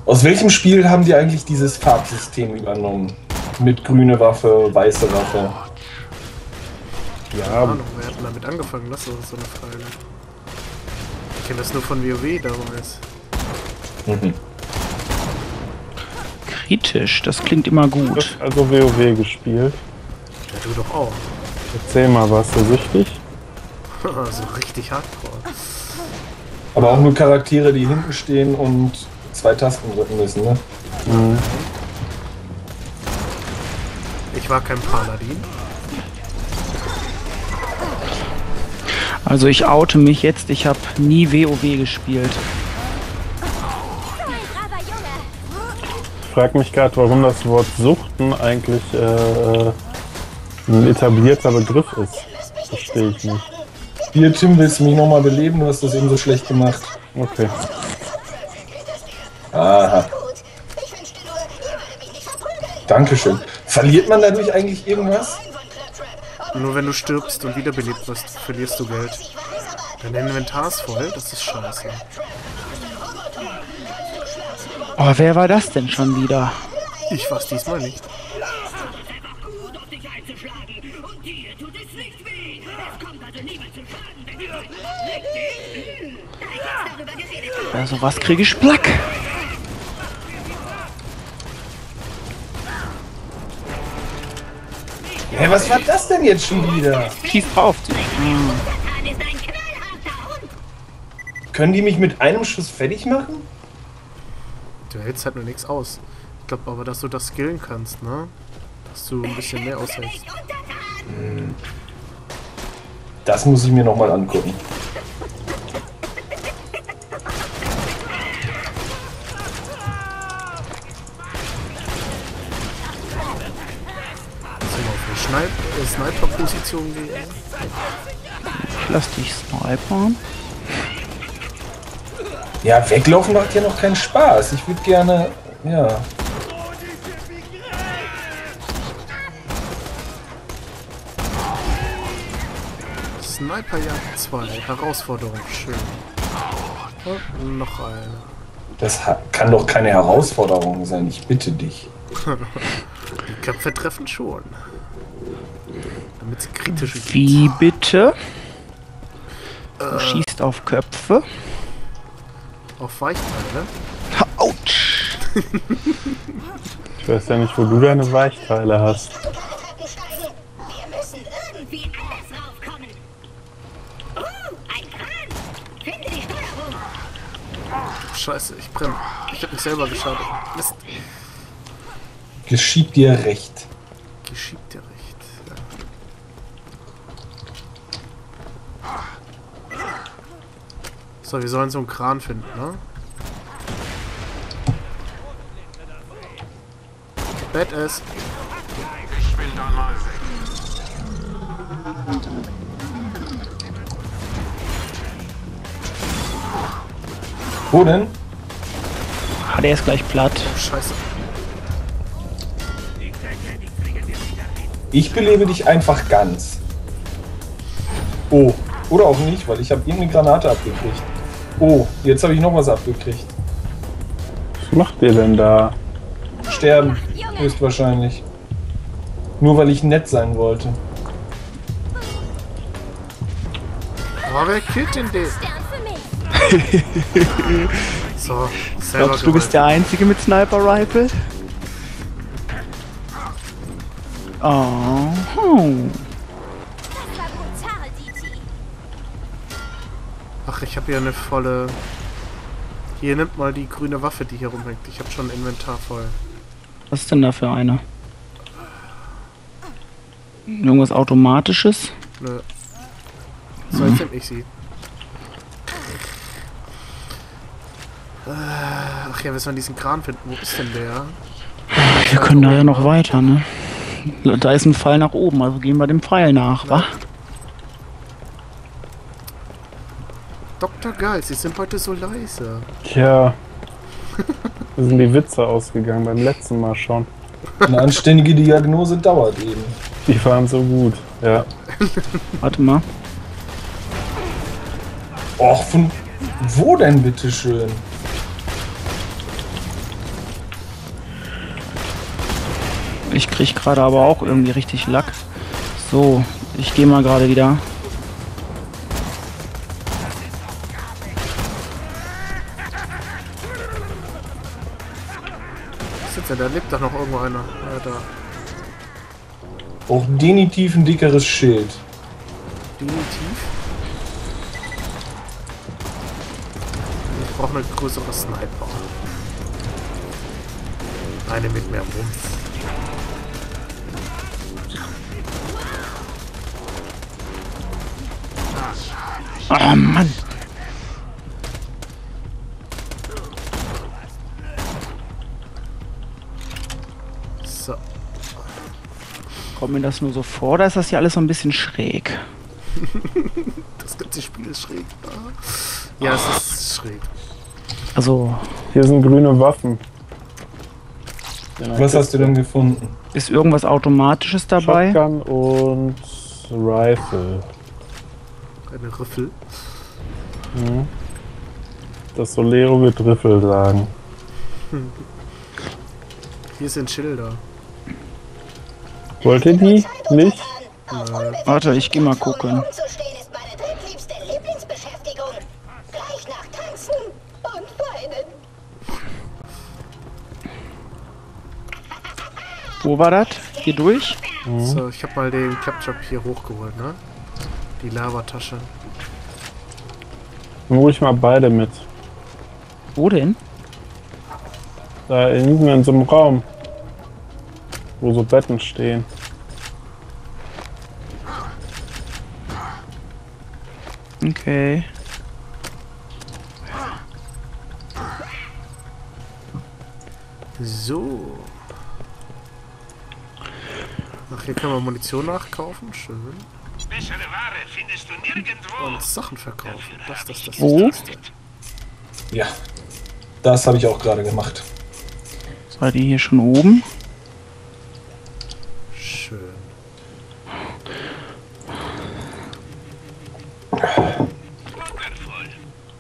Aus welchem Spiel haben die eigentlich dieses Farbsystem übernommen? Mit grüne Waffe, weiße Waffe. Ja, Ahnung, wer hat denn damit angefangen? Das ist so eine Frage. Ich kenne das nur von WoW damals. Mhm. Kritisch, das klingt immer Du gut. hast also WoW gespielt. Ja, du doch auch. Erzähl mal, warst du süchtig? So richtig hardcore. Aber auch nur Charaktere, die hinten stehen und 2 Tasten drücken müssen, ne? Mhm. Ich war kein Paladin. Also ich oute mich jetzt, ich habe nie WoW gespielt. Ich frage mich gerade, warum das Wort Suchten eigentlich ein etablierter Begriff ist. Verstehe ich nicht. Hier, Tim, willst du mich nochmal beleben? Du hast das eben so schlecht gemacht. Okay. Aha. Dankeschön. Verliert man dadurch eigentlich irgendwas? Nur wenn du stirbst und wiederbelebt wirst, verlierst du Geld. Dein Inventar ist voll, das ist scheiße. Oh, wer war das denn schon wieder? Ich war's diesmal nicht. Ja, sowas kriege ich Plack. Hä, was war das denn jetzt schon wieder? Schieß drauf. Können die mich mit einem Schuss fertig machen? Du hältst halt nur nichts aus. Ich glaube aber, dass du das skillen kannst, ne? Dass du ein bisschen mehr aushältst. Das muss ich mir nochmal angucken. Sniper-Position gehen. Ich lass dich snipern. Ja, weglaufen macht ja noch keinen Spaß. Ich würde gerne, ja. Sniperjagd 2, Herausforderung, schön. Und noch eine. Das kann doch keine Herausforderung sein, ich bitte dich. Die Köpfe treffen schon. Damit sie kritisch sind. Wie bitte? Du schießt auf Köpfe. Auf Weichteile. Autsch! Ich weiß ja nicht, wo du deine Weichteile hast. Wir müssen irgendwie anders raufkommen. Ein Kran! Finde die Steuerung! Scheiße, ich brenne. Ich hab mich selber geschadet. Mist. Geschieht dir recht. Geschieht dir recht. Ja. So, wir sollen so einen Kran finden, ne? Badass. Ich bin da mal weg. Wo denn? Ah, der ist gleich platt. Oh, scheiße. Ich belebe dich einfach ganz. Oh, oder auch nicht, weil ich habe irgendeine Granate abgekriegt. Oh, jetzt habe ich noch was abgekriegt. Was macht ihr denn da? Sterben, höchstwahrscheinlich. Nur weil ich nett sein wollte. Oh, wer killt denn den? Stern für mich! So, selber Glaubst du, bist der Einzige mit Sniper Rifle? Oh. Das war brutal, DT. Ach, ich habe hier eine volle... Hier, nimmt mal die grüne Waffe, die hier rumhängt. Ich habe schon Inventar voll. Was ist denn da für eine? Irgendwas Automatisches? Nö. So, jetzt nehm ich sie. Ach ja, wir sollen diesen Kran finden. Wo ist denn der? Wir können da ja noch weiter, ne? Da ist ein Pfeil nach oben, also gehen wir dem Pfeil nach, wa? Dr. Geil, Sie sind heute so leise. Tja. Da sind die Witze ausgegangen beim letzten Mal schon. Eine anständige Diagnose dauert eben. Die waren so gut, ja. Warte mal. Och, von wo denn bitteschön? Ich krieg gerade aber auch irgendwie richtig Lack. So, ich gehe mal gerade wieder. Was ist denn? Da lebt doch noch irgendwo einer. Ja, da. Auch definitiv ein dickeres Schild. Definitiv. Ich brauche eine größere Sniper. Eine mit mehr Rumpf. Oh Mann. So. Kommt mir das nur so vor, oder ist das hier alles so ein bisschen schräg? Das ganze Spiel ist schräg. Ja, es ist schräg. Also, Hier sind grüne Waffen. Was hast du denn gefunden? ist irgendwas Automatisches dabei? Shotgun und Rifle. Eine Riffel. Mhm. Das Solero wird Riffel sagen. Hier sind Schilder. Wollt ihr die nicht? Warte, ich geh mal gucken. Umzustehen ist meine drittliebste Lieblingsbeschäftigung. Gleich nach Tanzen und Weinen. Wo war das? Hier durch? So, ich habe mal den Claptrap hier hochgeholt, ne? Die Lavatasche. Dann hol ich mal beide mit. Wo denn? Da hinten in so einem Raum. Wo so Betten stehen. Okay. So. Ach, hier kann man Munition nachkaufen. Schön. Bessere Ware findest du nirgendwo. Und Sachen verkaufen. Das. Wo? Ja, das habe ich auch gerade gemacht. Seid ihr hier schon oben? Schön. Wundervoll.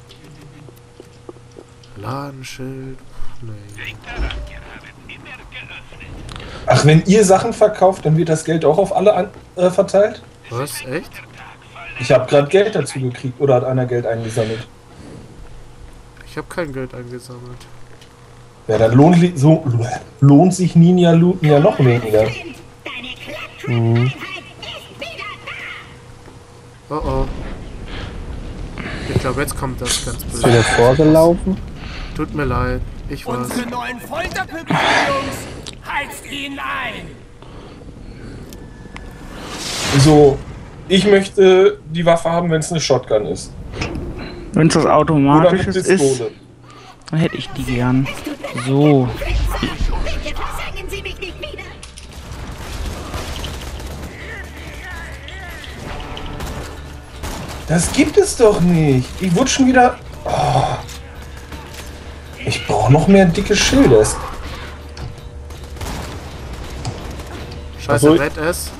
Ladenschild. Nee. Denk daran, gerade immer geöffnet. Ach, wenn ihr Sachen verkauft, dann wird das Geld auch auf alle verteilt? Was? Echt? Ich habe gerade Geld dazu gekriegt. Oder hat einer Geld eingesammelt? Ich habe kein Geld eingesammelt. Ja, dann lohnt sich Ninja Looten ja noch weniger. Deine Klapptrap-Einheit ist wieder da. Oh oh. Ich glaube, jetzt kommt das ganz Ist wieder böse. vorgelaufen? Tut mir leid. Ich weiß. Unsere neuen Folterpüppchen, Jungs! Heizt ihn ein! So, ich möchte die Waffe haben, wenn es eine Shotgun ist. Wenn es das Oder eine Automatisches ist, Pistole. dann hätte ich die gern. So. Bitte versagen Sie mich nicht wieder. Das gibt es doch nicht. Ich wurde schon wieder... Oh. Ich brauche noch mehr dicke Schilder. Scheiße, Also- Red S.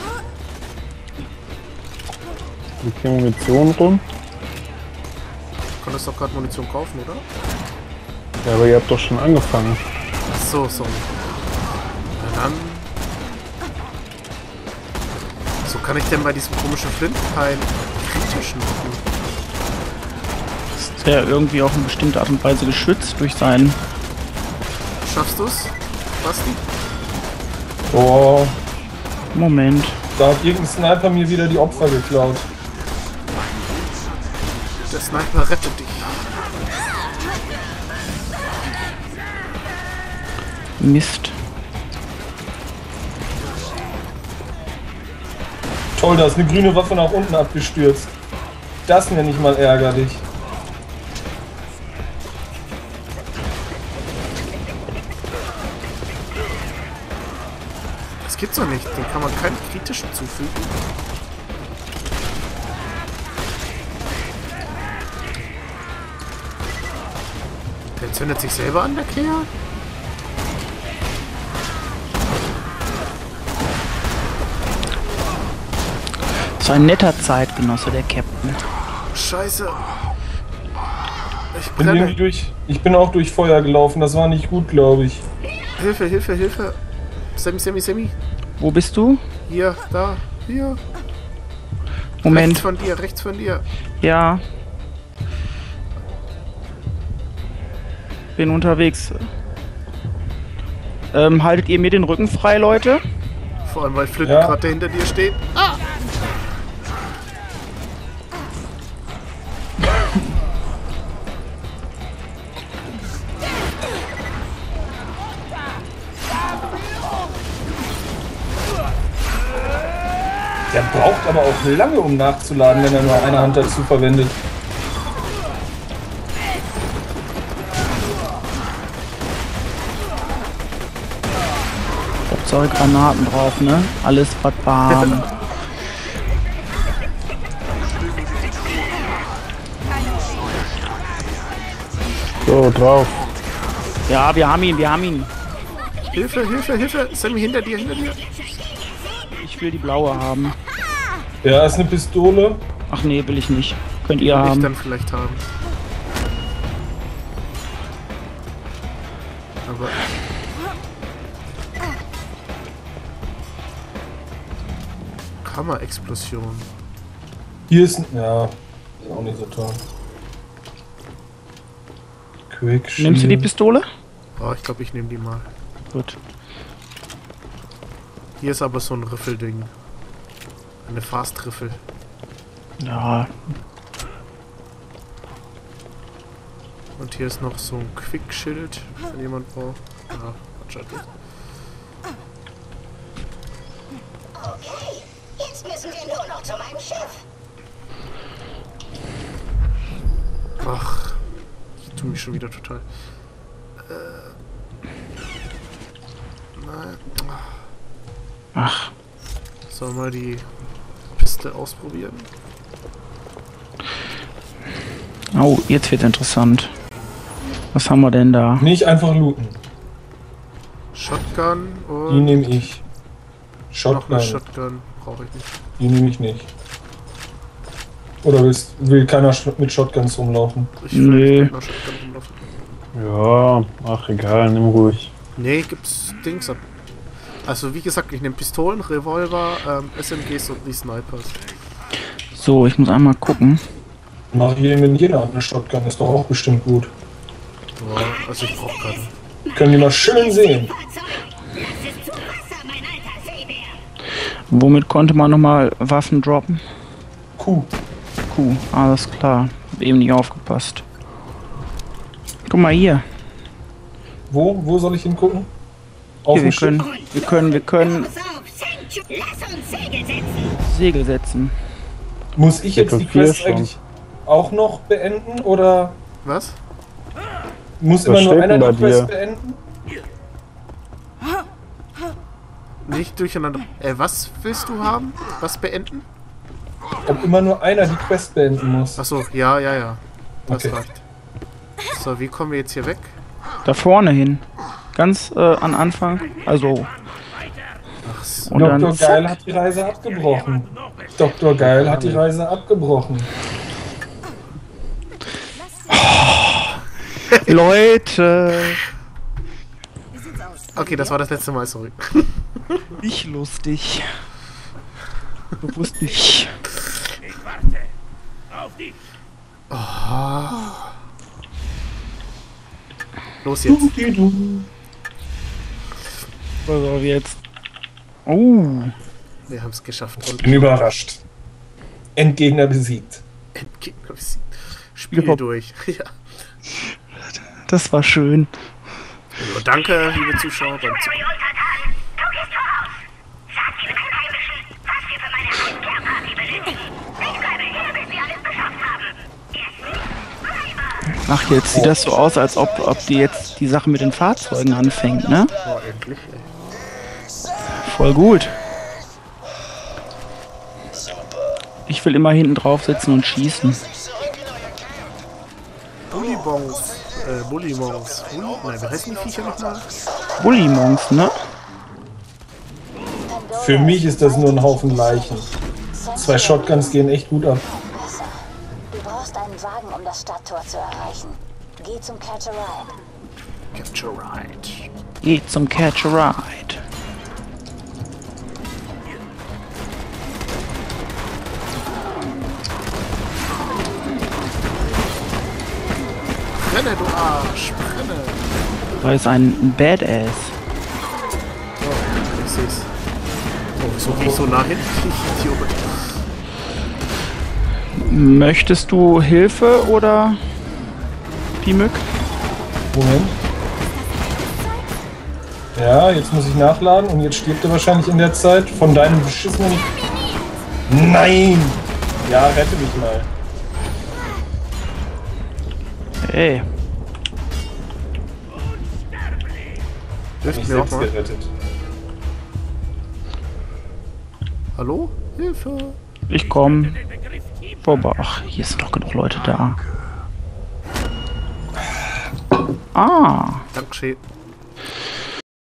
Wir kriegen Munition rum. Konntest doch gerade Munition kaufen, oder? Ja, aber ihr habt doch schon angefangen. Ach so, sorry. Na dann. So kann ich denn bei diesem komischen Flintenpfeil kritisch machen? Ist der irgendwie auf eine bestimmte Art und Weise geschützt durch seinen... Schaffst du's, Basti? Oh, Moment. da hat irgendein Sniper mir wieder die Opfer geklaut. Der Sniper rettet dich. Mist. Toll, da ist eine grüne Waffe nach unten abgestürzt. Das nenne ich mal ärgerlich. Das gibt's doch nicht. Den kann man keinen kritischen zufügen. Der zündet sich selber an, der Kerl? So ein netter Zeitgenosse, der Captain. Scheiße. Ich Bin irgendwie brenne. ich bin auch durch Feuer gelaufen, das war nicht gut, glaube ich. Hilfe, Hilfe, Hilfe. Sammy. Wo bist du? Hier, da, hier. Moment. Rechts von dir. Ja. Bin unterwegs. Haltet ihr mir den Rücken frei, Leute? Vor allem, weil Flynn Ja. gerade hinter dir steht. Ah! Der braucht aber auch lange, um nachzuladen, wenn er nur eine Hand dazu verwendet. Hauptsache Granaten drauf, ne? Alles was warm. So, drauf. Ja, wir haben ihn, wir haben ihn. Hilfe, Hilfe, Hilfe! Sammy, hinter dir, hinter dir! Ich will die blaue haben. Ja, ist eine Pistole. Ach nee, will ich nicht. Könnt ihr Will ich haben. dann vielleicht haben. Aber... Kammerexplosion. Hier ist ein... Ja, ist auch nicht so toll. Quick Shield. Nimmst du die Pistole? Oh, ich glaube, ich nehme die mal. Gut. Hier ist aber so ein Riffelding. Eine Fast-Riffel. Ja, Und hier ist noch so ein Quickschild, wenn jemand braucht. Ja, anscheinend nicht. Okay, jetzt müssen wir nur noch zu meinem Schiff. Ach, ich tue mich schon wieder total. Nein. ach, Sollen wir mal die Piste ausprobieren? oh, jetzt wird interessant. Was haben wir denn da? Nicht einfach looten. Shotgun Die und nehme ich. noch eine Shotgun. Shotgun. Brauche ich nicht. Die nehme ich nicht. Oder will keiner mit Shotguns rumlaufen? Ich will Nö. nicht mit einer Shotgun rumlaufen. Ja, ach egal, nimm ruhig. Nee, gibt's Dings ab. Also wie gesagt, ich nehme Pistolen, Revolver, SMGs und die Snipers. So, ich muss einmal gucken. Mach jeder eine Shotgun, ist doch auch bestimmt gut. Ja, also ich brauche keine. Können die mal schön sehen. Fahrzeug, lass es zu Wasser, mein alter Seebär. Womit konnte man nochmal Waffen droppen? Kuh. Kuh, alles klar. Hab eben nicht aufgepasst. Guck mal hier. Wo soll ich hingucken? Auf Hier, dem Schiff? wir können Pass auf, lass uns Segel setzen. Segel setzen. Muss ich jetzt die Viertel Quest schon. eigentlich auch noch beenden oder Was? muss Was immer nur steht einer denn die bei Quest dir? beenden? Nicht durcheinander. Was willst du haben? Was beenden? Ob immer nur einer die Quest beenden muss. Achso, ja. Das Okay. reicht. So, wie kommen wir jetzt hier weg? Da vorne hin. Ganz an Anfang. Also. Ach so. Und Dr. dann. Geil hat die Reise abgebrochen. Dr. Geil hat die Reise abgebrochen. Leute! Okay, das war das letzte Mal, sorry. Nicht lustig. Bewusst nicht. Ich warte. Auf dich. Los jetzt. Was soll jetzt? Oh. Wir haben es geschafft. Und Bin überrascht. Endgegner besiegt. Endgegner besiegt. Spiel Ja. durch. Ja. Das war schön. Also, danke, liebe Zuschauer. Beim Zu Untertan, du gehst voraus. Sag den Einheimischen, was wir für meine Heimkehrparty benötigen. Ich bleibe hier, bis wir alles beschafft haben. Erstens, Weiber. Ach, jetzt sieht das so aus, als ob die jetzt die Sache mit den Fahrzeugen anfängt, ne? Oh, endlich, ey. Voll gut. Ich will immer hinten drauf sitzen und schießen. Bullybongs. Bullymons. Nein, wie heißen die Viecher nochmal? Bullimonks, ne? Für mich ist das nur ein Haufen Leichen. 2 Shotguns gehen echt gut ab. Besser. Du brauchst einen Wagen, um das Stadttor zu erreichen. Geh zum Catch a Ride. Capture Ride. Geht zum Catch a Ride. Brenne, du Arsch! Brenne! Da ist ein Badass. Oh, ich seh's. Oh, wieso geh ich so nah hin? Ich Idiot. Möchtest du Hilfe oder Pimück? Moment. Ja, jetzt muss ich nachladen und jetzt stirbt er wahrscheinlich in der Zeit von deinem beschissenen... Nein! Ja, rette mich mal. Ey, Ich Hilft mir auch selbst mal. gerettet. Hallo? Hilfe! ich komm vorbei. Ach, hier sind doch genug Leute da. Ah, Dankeschön.